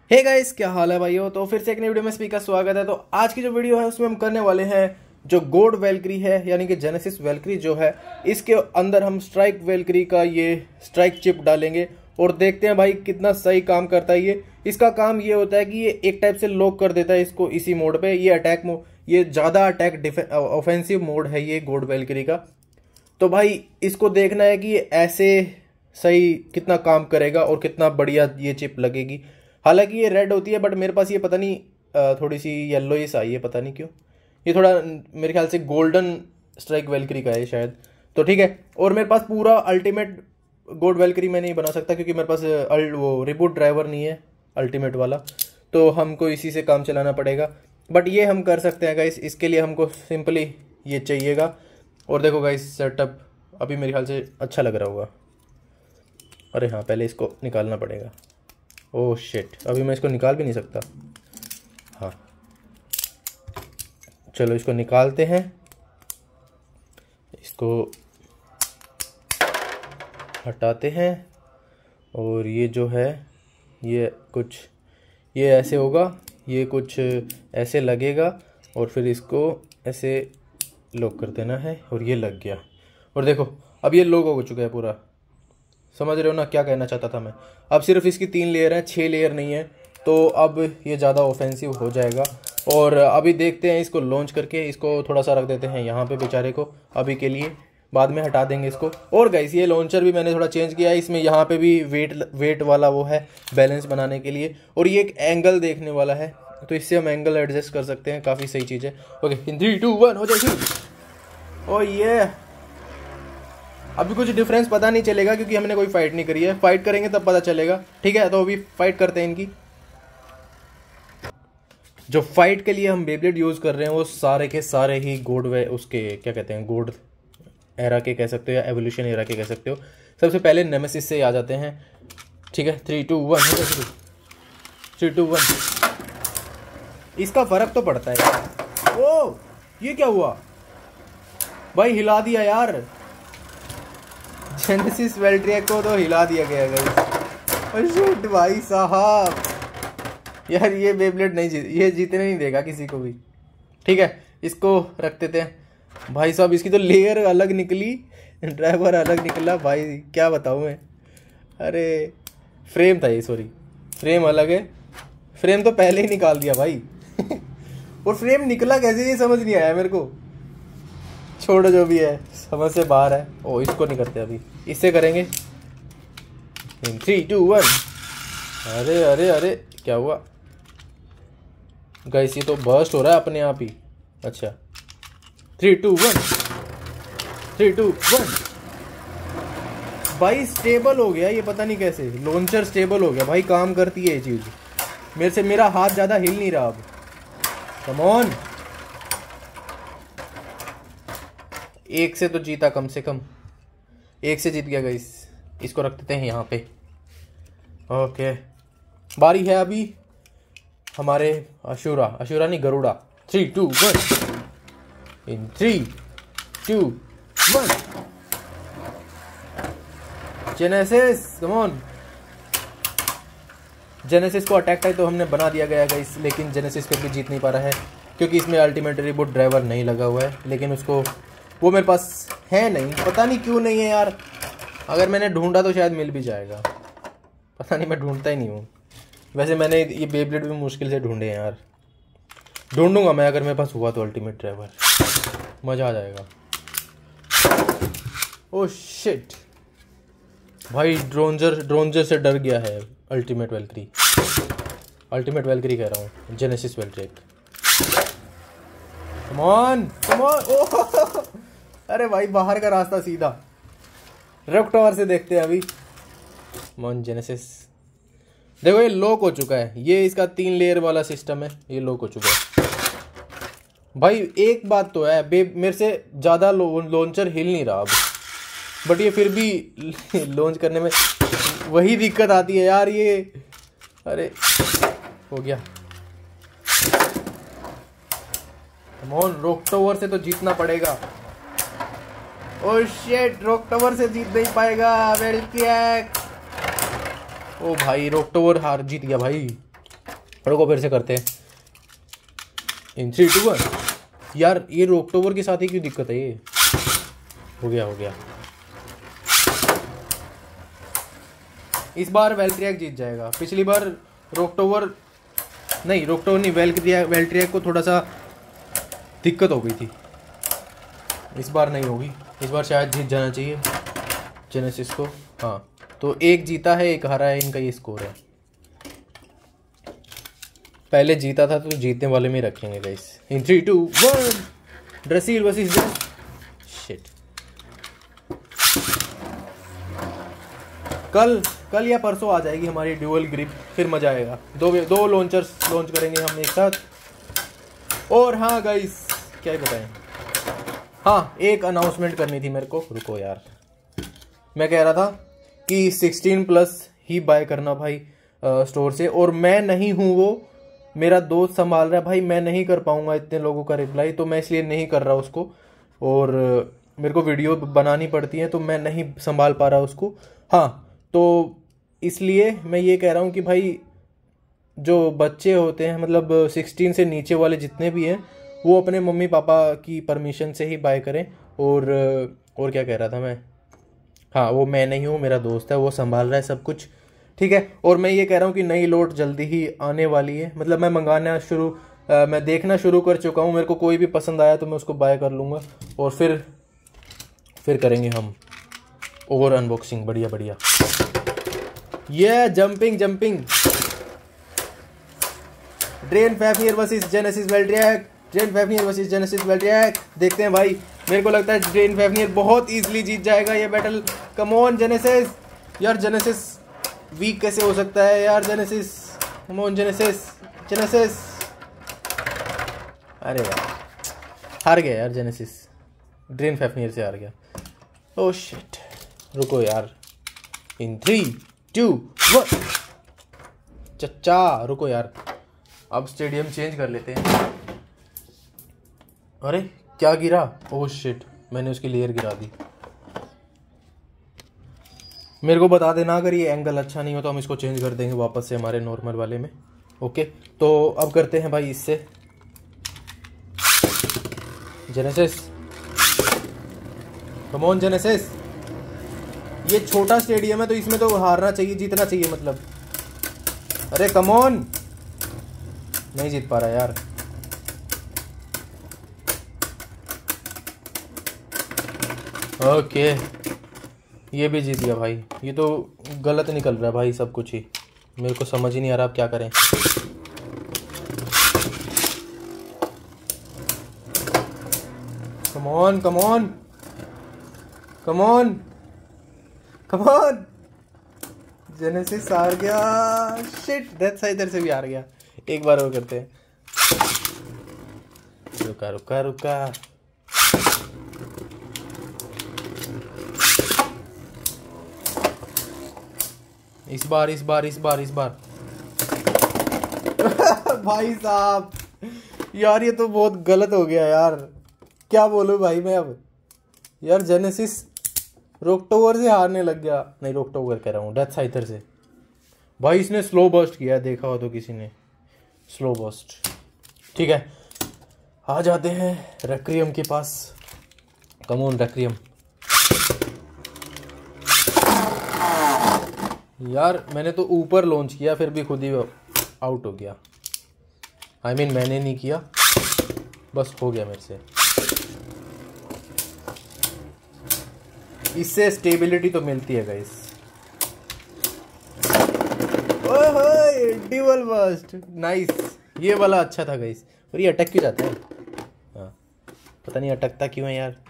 Hey guys, क्या हाल है भाइयों। तो फिर से एक नई वीडियो में सभी का स्वागत है। तो आज की जो वीडियो है उसमें हम करने वाले हैं जो गोड वैल्क्री है यानी कि जेनेसिस वैल्क्री जो है, इसके अंदर हम स्ट्राइक वैल्क्री का ये स्ट्राइक चिप डालेंगे और देखते हैं भाई कितना सही काम करता है ये। इसका काम ये होता है कि ये एक टाइप से लॉक कर देता है इसको इसी मोड पे। ये अटैक मोड, ये ज़्यादा अटैक ऑफेंसिव मोड है ये गोड वैल्क्री का। तो भाई इसको देखना है कि ये ऐसे सही कितना काम करेगा और कितना बढ़िया ये चिप लगेगी। हालांकि ये रेड होती है बट मेरे पास ये पता नहीं थोड़ी सी येलोइश आई है, पता नहीं क्यों। ये थोड़ा मेरे ख्याल से गोल्डन स्ट्राइक वैल्क्री का है शायद। तो ठीक है, और मेरे पास पूरा अल्टीमेट गोड वैल्क्री मैं नहीं बना सकता क्योंकि मेरे पास वो रिबूट ड्राइवर नहीं है अल्टीमेट वाला, तो हमको इसी से काम चलाना पड़ेगा। बट ये हम कर सकते हैं गाइस। इसके लिए हमको सिंपली ये चाहिएगा। और देखो गाइस, सेटअप अभी मेरे ख्याल से अच्छा लग रहा होगा। अरे हाँ, पहले इसको निकालना पड़ेगा। ओह शिट, अभी मैं इसको निकाल भी नहीं सकता। हाँ चलो इसको निकालते हैं। इसको हटाते हैं और ये जो है ये कुछ ये ऐसे होगा, ये कुछ ऐसे लगेगा और फिर इसको ऐसे लॉक कर देना है और ये लग गया। और देखो अब ये लॉक हो चुका है पूरा। समझ रहे हो ना क्या कहना चाहता था मैं। अब सिर्फ इसकी 3 लेयर हैं, 6 लेयर नहीं है। तो अब ये ज़्यादा ऑफेंसिव हो जाएगा। और अभी देखते हैं इसको लॉन्च करके। इसको थोड़ा सा रख देते हैं यहाँ पे बेचारे को अभी के लिए, बाद में हटा देंगे इसको। और गाइस ये लॉन्चर भी मैंने थोड़ा चेंज किया है। इसमें यहाँ पे भी वेट वाला वो है बैलेंस बनाने के लिए, और ये एक एंगल देखने वाला है तो इससे हम एंगल एडजस्ट कर सकते हैं। काफ़ी सही चीज़ है। ओके, इन 3 2 1 हो जाएगी। ओ ये अभी कुछ डिफरेंस पता नहीं चलेगा क्योंकि हमने कोई फाइट नहीं करी है। फाइट करेंगे तब पता चलेगा। ठीक है, तो अभी फाइट करते हैं इनकी। जो फाइट के लिए हम बेब्लेड यूज कर रहे हैं वो सारे के सारे ही गोड वे उसके क्या कहते हैं, गोड एरा के कह सकते हो या एवोल्यूशन एरा के कह सकते हो। सबसे पहले नेमेसिस से आ जाते हैं। ठीक है, 3 2 1 3 2 1। इसका फर्क तो पड़ता है। ओ ये क्या हुआ भाई, हिला दिया यार। जेनेसिस वैल्क्री को तो हिला दिया गया गाइस। शिट भाई साहब, यार ये बेब्लेड नहीं ये जीतने नहीं देगा किसी को भी। ठीक है, इसको रख देते हैं। भाई साहब इसकी तो लेयर अलग निकली, ड्राइवर अलग निकला भाई, क्या बताऊं मैं। अरे फ्रेम था ये, सॉरी फ्रेम अलग है। फ्रेम तो पहले ही निकाल दिया भाई। और फ्रेम निकला कैसे ये समझ नहीं आया मेरे को। छोड़ो, जो भी है समझ से बाहर है। ओ इसको नहीं करते, अभी इससे करेंगे। 3 2 1। अरे अरे अरे क्या हुआ गाइस, ये तो बर्स्ट हो रहा है अपने आप ही। अच्छा 3 2 1 3 2 1। भाई स्टेबल हो गया ये, पता नहीं कैसे लॉन्चर स्टेबल हो गया भाई। काम करती है ये चीज। मेरे से मेरा हाथ ज्यादा हिल नहीं रहा अब। कम ऑन, एक से तो जीता, कम से कम एक से जीत गया गाइस। इसको रख देते हैं यहाँ पे। ओके, बारी है अभी हमारे अशुरा नहीं, Garuda. 3 2 1 in 3 2 1। Genesis come on. Genesis को अटैक टाइप तो हमने बना दिया गया गाइस, लेकिन जेनेसिस फिर भी जीत नहीं पा रहा है क्योंकि इसमें अल्टीमेट रिबूट ड्राइवर नहीं लगा हुआ है। लेकिन उसको वो मेरे पास है नहीं, पता नहीं क्यों नहीं है यार। अगर मैंने ढूंढा तो शायद मिल भी जाएगा, पता नहीं, मैं ढूंढता ही नहीं हूँ। वैसे मैंने ये बेब्लेड भी मुश्किल से ढूंढे हैं यार। ढूंढूंगा मैं, अगर मेरे पास हुआ तो अल्टीमेट ड्राइवर, मज़ा आ जाएगा। ओह शिट भाई, ड्रोंजर से डर गया है अल्टीमेट वैल्क्री कह रहा हूँ, Genesis Valkyrie. Come on come on. अरे भाई बाहर का रास्ता सीधा रॉक टावर से देखते हैं अभी। मॉन जेनेसिस देखो ये लॉक हो चुका है। ये इसका 3 लेयर वाला सिस्टम है, ये लॉक हो चुका है भाई। एक बात तो है, मेरे से ज़्यादा लॉन्चर हिल नहीं रहा अब, बट ये फिर भी लॉन्च करने में वही दिक्कत आती है यार ये। अरे हो गया। कमॉन, रॉक टावर से तो जीतना पड़ेगा। ओह शिट, रॉक टावर से जीत नहीं पाएगा। वेल किया। ओ भाई रॉक टावर हार जीत गया भाई। रुको फिर से करते हैं इन 3 2 1। यार ये रोकटोवर के साथ ही क्यों दिक्कत है ये। हो गया। इस बार वेल्ट्रियक जीत जाएगा। पिछली बार रोकटोवर नहीं वेल्ट्रियक को थोड़ा सा दिक्कत हो गई थी। इस बार नहीं होगी, इस बार शायद जीत जाना चाहिए जेनेसिस को। हाँ तो एक जीता है एक हारा है, इनका ये स्कोर है। पहले जीता था तो जीतने वाले में रखेंगे गाइस। इन 3 2 1 ड्रेसिल वर्सेस शिट। कल या परसों आ जाएगी हमारी ड्यूअल ग्रिप, फिर मजा आएगा। दो लॉन्चर्स लॉन्च करेंगे हम एक साथ। और हाँ गाइस क्या ही बताएं, हाँ एक अनाउंसमेंट करनी थी मेरे को। रुको यार, मैं कह रहा था कि 16+ ही बाय करना भाई स्टोर से, और मैं नहीं हूँ, वो मेरा दोस्त संभाल रहा है भाई। मैं नहीं कर पाऊंगा इतने लोगों का रिप्लाई, तो मैं इसलिए नहीं कर रहा उसको। और मेरे को वीडियो बनानी पड़ती है तो मैं नहीं संभाल पा रहा उसको। हाँ तो इसलिए मैं ये कह रहा हूँ कि भाई जो बच्चे होते हैं, मतलब 16 से नीचे वाले जितने भी हैं, वो अपने मम्मी पापा की परमिशन से ही बाय करें। और क्या कह रहा था मैं, हाँ वो मैं नहीं हूँ, मेरा दोस्त है, वो संभाल रहा है सब कुछ, ठीक है। और मैं ये कह रहा हूँ कि नई लोड जल्दी ही आने वाली है। मतलब मैं मैं देखना शुरू कर चुका हूँ। मेरे को कोई भी पसंद आया तो मैं उसको बाय कर लूँगा, और फिर करेंगे हम और अनबॉक्सिंग बढ़िया। ये jumping drain Fafnir versus Genesis Valtryek. देखते हैं भाई, मेरे को लगता है ड्रेन फैफियर बहुत इजीली जीत जाएगा ये बैटल। Come on Genesis. यार जेनेसिस वीक कैसे हो सकता है यार। Genesis come on Genesis. अरे यार हार गया यार जेनेसिस, ड्रेन फैफियर से हार गया। ओह शिट, रुको यार। इन 3 2 1 चच्चा रुको यार, अब स्टेडियम चेंज कर लेते हैं। अरे क्या गिरा, ओह शिट, मैंने उसकी लेयर गिरा दी। मेरे को बता देना अगर ये एंगल अच्छा नहीं हो तो हम इसको चेंज कर देंगे वापस से हमारे नॉर्मल वाले में। ओके तो अब करते हैं भाई इससे जेनेसिस। Come on genesis. ये छोटा स्टेडियम है तो इसमें तो हारना चाहिए, जीतना चाहिए मतलब। अरे कम ऑन, नहीं जीत पा रहा यार। ओके ये भी जीत गया भाई। ये तो गलत निकल रहा है भाई सब कुछ ही, मेरे को समझ ही नहीं आ रहा आप क्या करें। कम ऑन जेनेसिस हार गया। शिट, डेथ इधर से भी हार गया। एक बार और करते हैं। रुका। इस बार भाई साहब यार ये तो बहुत गलत हो गया यार, क्या बोलूं भाई मैं अब। यार जेनेसिस रोकटोवर से हारने लग गया। नहीं रोकटोवर कह रहा हूँ, डेथ साइथर से। भाई इसने स्लो बर्स्ट किया, देखा हो तो किसी ने, स्लो बर्स्ट। ठीक है आ जाते हैं रेक्रियम के पास। Come on रेक्रियम। यार मैंने तो ऊपर लॉन्च किया फिर भी खुद ही आउट हो गया। I mean, मैंने नहीं किया, बस हो गया मेरे से। इससे स्टेबिलिटी तो मिलती है गाइस। ओए ड्यूअल बर्स्ट, नाइस। ये वाला अच्छा था गाइस। और ये अटक क्यों जाता है? हाँ पता नहीं अटकता क्यों है यार।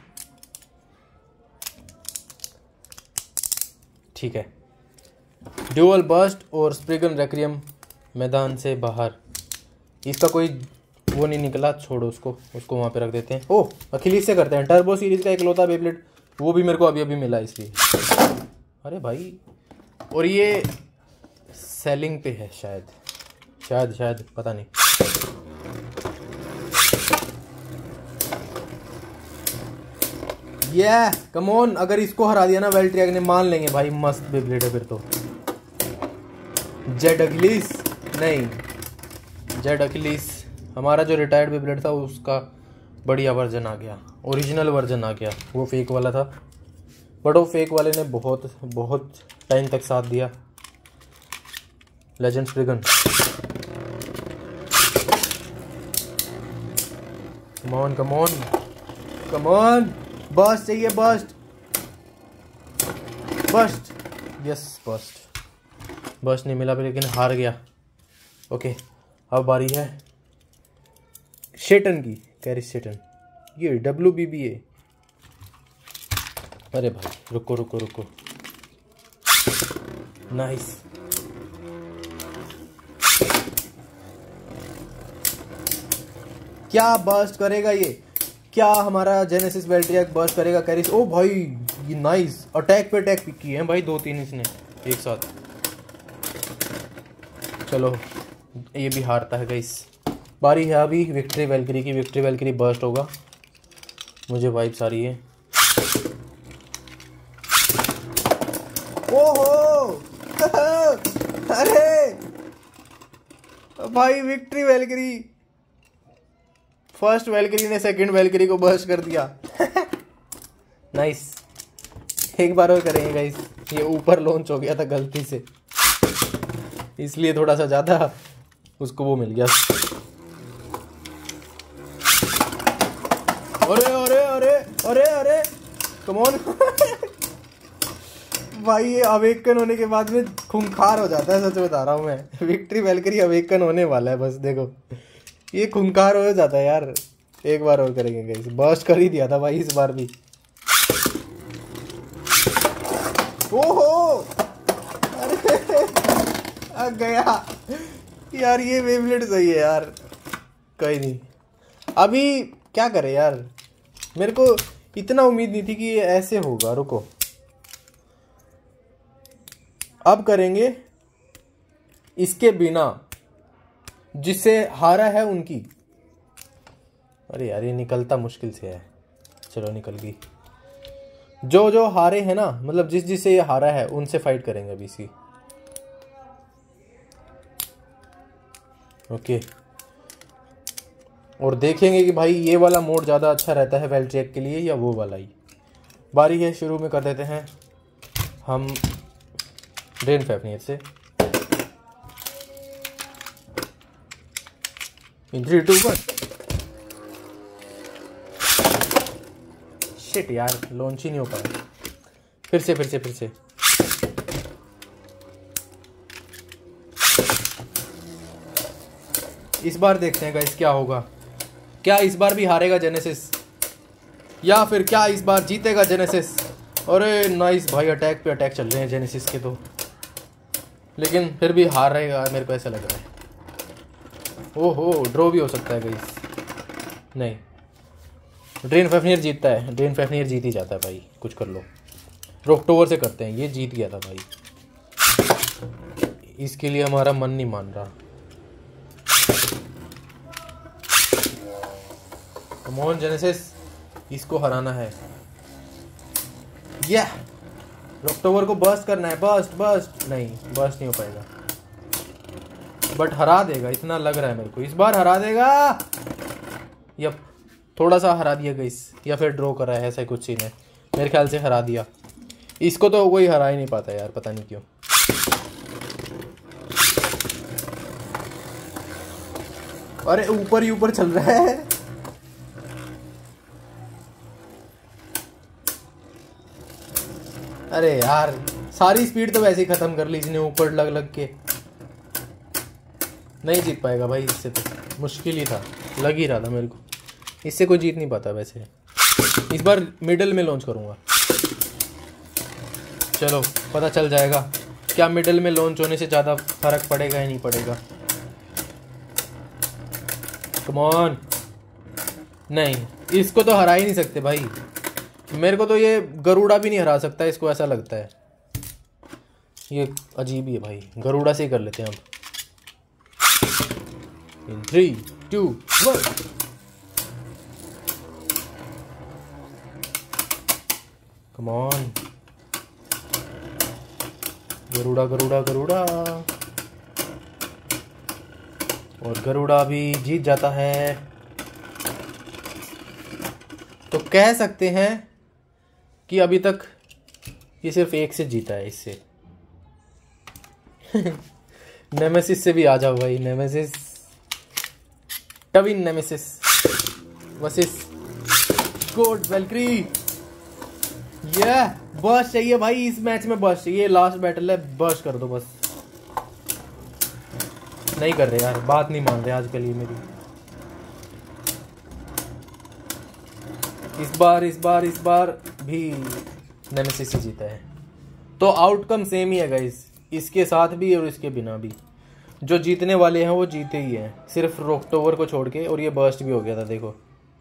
ठीक है ड्यूअल बर्स्ट और स्प्रिगन रेक्रियम मैदान से बाहर। इसका कोई वो नहीं निकला, छोड़ो उसको वहाँ पे रख देते हैं। ओह अखिलीस से करते हैं। टर्बो सीरीज का इकलौता बेब्लेड, वो भी मेरे को अभी मिला इसलिए। अरे भाई, और ये सेलिंग पे है शायद पता नहीं। ये कम ऑन, अगर इसको हरा दिया ना वेल्ट्रियक ने, मान लेंगे भाई मस्त बेब्लेड है फिर तो। जेड अखिलीस नहीं, जेड अखिलीस, हमारा जो रिटायर्ड बेब्लेड था उसका बढ़िया वर्जन आ गया, ओरिजिनल वर्जन आ गया। वो फेक वाला था, बट वो फेक वाले ने बहुत बहुत टाइम तक साथ दिया। Legend spriggan, come on come on come on, burst चाहिए, burst burst, yes burst. Burst नहीं मिला लेकिन हार गया। ओके, अब बारी है शेटन की, कैरिस शेटन, ये WBBA। अरे भाई रुको रुको रुको, नाइस। क्या बर्स्ट करेगा ये, क्या हमारा जेनेसिस वेल्ट्रियक बर्स्ट करेगा कैरिस? ओ भाई ये नाइस, अटैक पे अटैक की है भाई, 2-3 इसने एक साथ। चलो ये भी हारता है गाइस। बारी है अभी विक्ट्री वेल्क्री की, विक्ट्री वेल्क्री बर्स्ट होगा, मुझे वाइब्स आ रही है। ओहो अरे भाई विक्ट्री वेल्क्री, फर्स्ट वेल्क्री ने सेकंड वेल्क्री को बर्स्ट कर दिया। नाइस, एक बार और करेंगे गाइस। ये ऊपर लॉन्च हो गया था गलती से, इसलिए थोड़ा सा ज़्यादा उसको वो मिल गया। अरे अरे अरे अरे अरे कम ऑन। भाई ये अवेकन होने के बाद में खूंखार हो जाता है, सच बता रहा हूँ मैं। विक्ट्री वेल्क्री अवेकन होने वाला है, बस देखो ये खूंखार हो जाता है यार। एक बार और करेंगे गाइस, बर्स्ट कर ही दिया था भाई इस बार भी। ओहो अरे आ गया यार, ये बेब्लेड सही है यार, कहीं नहीं। अभी क्या करें यार, मेरे को इतना उम्मीद नहीं थी कि ये ऐसे होगा। रुको, अब करेंगे इसके बिना, जिससे हारा है उनकी। अरे यार ये निकलता मुश्किल से है, चलो निकल गई। जो जो हारे हैं ना, मतलब जिस जिससे ये हारा है उनसे फाइट करेंगे अभी इसकी। ओके, और देखेंगे कि भाई ये वाला मोड ज़्यादा अच्छा रहता है वेल्ट्रियक के लिए या वो वाला ही। बारी है, शुरू में कर देते हैं हम ड्रेन फैफनियर से। इन 3, 2, 1। शिट यार, लॉन्च ही नहीं हो पाया। फिर से इस बार देखते हैं गाइस क्या होगा। क्या इस बार भी हारेगा जेनेसिस, या फिर क्या इस बार जीतेगा जेनेसिस? अरे नाइस भाई, अटैक पे अटैक चल रहे हैं जेनेसिस के तो, लेकिन फिर भी हार रहेगा मेरे को ऐसा लग रहा है। ओहो, ड्रॉ भी हो सकता है गाइस। नहीं, ड्रेन फैफनियर जीतता है, ड्रेन फैफनियर जीत ही जाता है भाई, कुछ कर लो। रोकटोवर से करते हैं, ये जीत गया था भाई, इसके लिए हमारा मन नहीं मान रहा। कम ऑन जेनेसिस, इसको हराना है। या रोकटोवर को बर्स्ट करना है, बर्स्ट नहीं, बर्स्ट नहीं हो पाएगा, बट हरा देगा, इतना लग रहा है मेरे को। इस बार हरा देगा, या थोड़ा सा हरा दिया गाइस, या फिर ड्रॉ करा है, ऐसा कुछ सीन है। मेरे ख्याल से हरा दिया इसको, तो कोई हरा ही नहीं पाता यार, पता नहीं क्यों। अरे ऊपर ही ऊपर चल रहा है। अरे यार सारी स्पीड तो वैसे ही खत्म कर ली इसने, ऊपर लग लग के। नहीं जीत पाएगा भाई इससे, तो मुश्किल ही था, लग ही रहा था मेरे को, इससे कोई जीत नहीं पाता वैसे। इस बार मिडल में लॉन्च करूंगा, चलो पता चल जाएगा क्या मिडल में लॉन्च होने से ज़्यादा फर्क पड़ेगा या नहीं पड़ेगा। कम ऑन, नहीं इसको तो हरा ही नहीं सकते भाई, मेरे को तो ये गरुड़ा भी नहीं हरा सकता इसको, ऐसा लगता है। ये अजीब ही है भाई, गरुड़ा से ही कर लेते हैं अब। In 3, 2, 1। Come on, Garuda Garuda Garuda. और गरुड़ा भी जीत जाता है। तो कह सकते हैं कि अभी तक ये सिर्फ एक से जीता है इससे। नेमेसिस से भी आ जाओ भाई, नेमेसिस, टविन नेमेसिस वर्सेस गोड वेल्क्री। ये बर्स्ट चाहिए भाई, इस मैच में बर्स्ट चाहिए, लास्ट बैटल है, बर्स्ट कर दो बस। नहीं कर रहे यार, बात नहीं मान रहे आजकल ये मेरी। इस बार भी नेमेसिस से जीता है। तो आउटकम सेम ही है गाइस, इसके साथ भी और इसके बिना भी। जो जीतने वाले हैं वो जीते ही हैं, सिर्फ रॉकटोवर को छोड़ के। और ये बर्स्ट भी हो गया था देखो।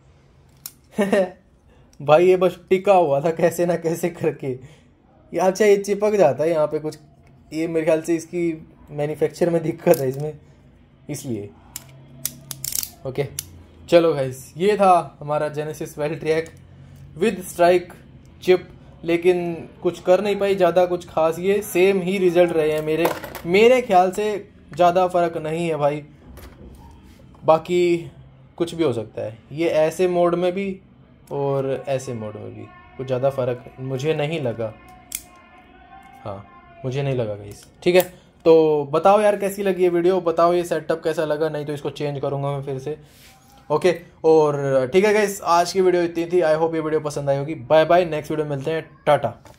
भाई ये बस टिका हुआ था कैसे ना कैसे करके। ये अच्छा ये चिपक जाता है यहाँ पे कुछ, ये मेरे ख्याल से इसकी मैन्युफैक्चर में दिक्कत है इसमें, इसलिए। ओके चलो गाइस, ये था हमारा Genesis Valtryek with strike chip. लेकिन कुछ कर नहीं पाई ज़्यादा कुछ खास, ये सेम ही रिजल्ट रहे हैं मेरे ख्याल से, ज़्यादा फर्क नहीं है भाई। बाकी कुछ भी हो सकता है, ये ऐसे मोड में भी और ऐसे मोड में भी कुछ ज़्यादा फर्क मुझे नहीं लगा। हाँ मुझे नहीं लगा गाइस, ठीक है। तो बताओ यार कैसी लगी ये वीडियो, बताओ ये सेटअप कैसा लगा, नहीं तो इसको चेंज करूँगा मैं फिर से। ओके और ठीक है गाइस, आज की वीडियो इतनी थी। आई होप ये वीडियो पसंद आई होगी। बाय बाय, नेक्स्ट वीडियो मिलते हैं, टाटा।